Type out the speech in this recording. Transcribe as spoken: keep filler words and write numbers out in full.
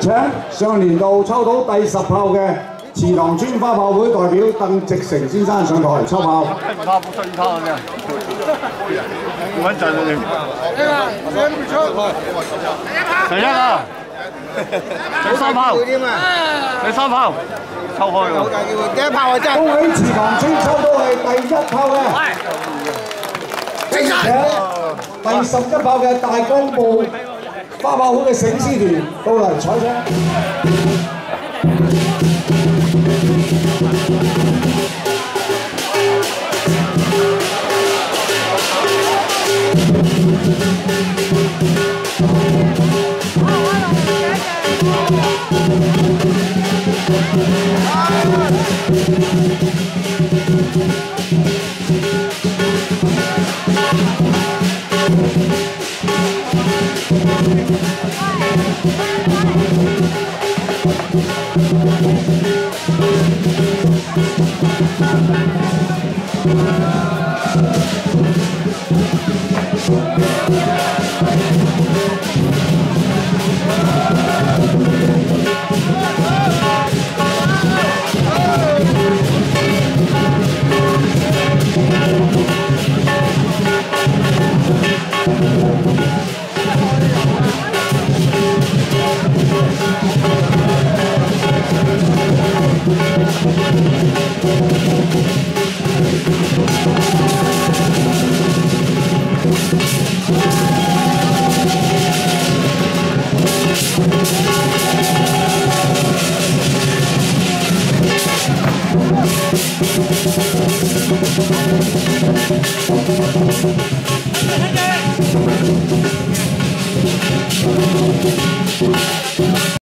請上年度抽到第十炮嘅祠堂村花炮會代表鄧直成先生上台抽炮。 唔怕不出一套嘅，穩陣啊你。第一啊！第三炮，第三炮，抽開喎。第一炮啊真係。 恭喜祠堂村抽到係第一炮嘅，並且第十一炮嘅大江部花炮會嘅醒獅團到嚟採槍。 Thank you.